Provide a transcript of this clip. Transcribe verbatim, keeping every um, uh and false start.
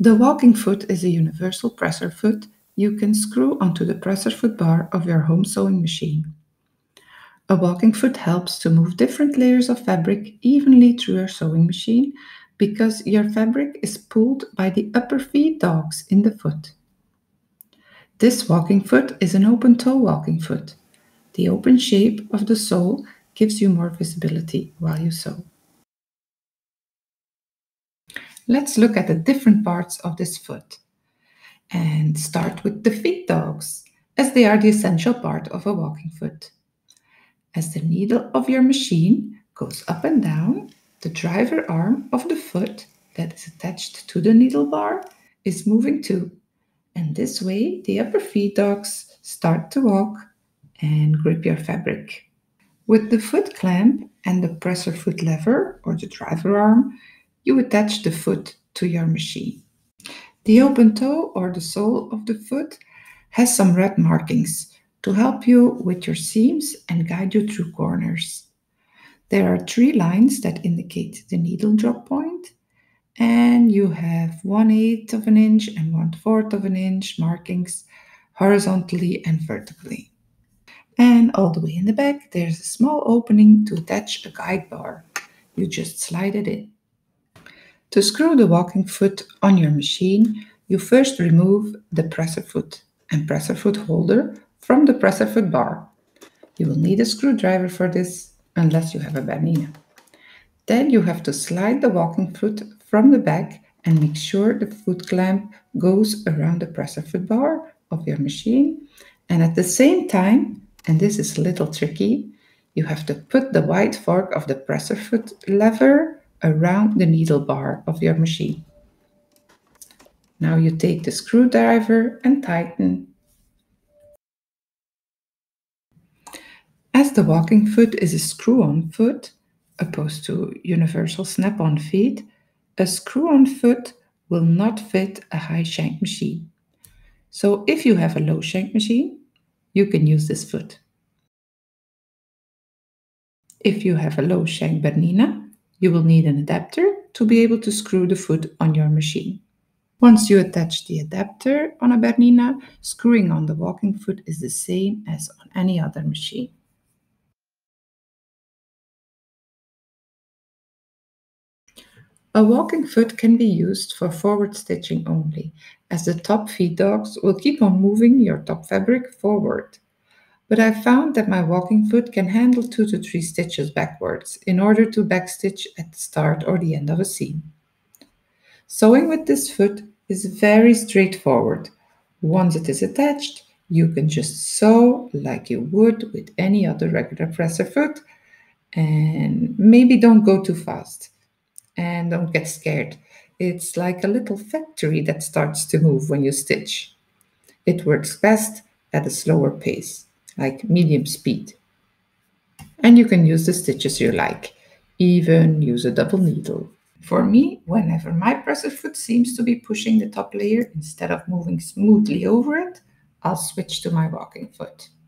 The walking foot is a universal presser foot you can screw onto the presser foot bar of your home sewing machine. A walking foot helps to move different layers of fabric evenly through your sewing machine because your fabric is pulled by the upper feed dogs in the foot. This walking foot is an open toe walking foot. The open shape of the sole gives you more visibility while you sew. Let's look at the different parts of this foot and start with the feed dogs, as they are the essential part of a walking foot. As the needle of your machine goes up and down, the driver arm of the foot that is attached to the needle bar is moving too, and this way the upper feed dogs start to walk and grip your fabric. With the foot clamp and the presser foot lever or the driver arm, you attach the foot to your machine. The open toe or the sole of the foot has some red markings to help you with your seams and guide you through corners. There are three lines that indicate the needle drop point, and you have one eighth of an inch and one fourth of an inch markings horizontally and vertically. And all the way in the back, there's a small opening to attach a guide bar. You just slide it in. To screw the walking foot on your machine, you first remove the presser foot and presser foot holder from the presser foot bar. You will need a screwdriver for this, unless you have a Bernina. Then you have to slide the walking foot from the back and make sure the foot clamp goes around the presser foot bar of your machine. And at the same time, and this is a little tricky, you have to put the wide fork of the presser foot lever around the needle bar of your machine. Now you take the screwdriver and tighten. As the walking foot is a screw-on foot, opposed to universal snap-on feet, a screw-on foot will not fit a high shank machine. So if you have a low shank machine, you can use this foot. If you have a low shank Bernina, you will need an adapter to be able to screw the foot on your machine. Once you attach the adapter on a Bernina, screwing on the walking foot is the same as on any other machine. A walking foot can be used for forward stitching only, as the top feed dogs will keep on moving your top fabric forward. But I found that my walking foot can handle two to three stitches backwards in order to backstitch at the start or the end of a seam. Sewing with this foot is very straightforward. Once it is attached, you can just sew like you would with any other regular presser foot, and maybe don't go too fast and don't get scared. It's like a little factory that starts to move when you stitch. It works best at a slower pace, like medium speed. And you can use the stitches you like, even use a double needle. For me, whenever my presser foot seems to be pushing the top layer instead of moving smoothly over it, I'll switch to my walking foot.